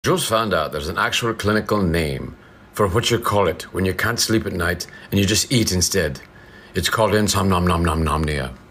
Jules found out there's an actual clinical name for what you call it when you can't sleep at night and you just eat instead. It's called insomnomnomnomnomnia.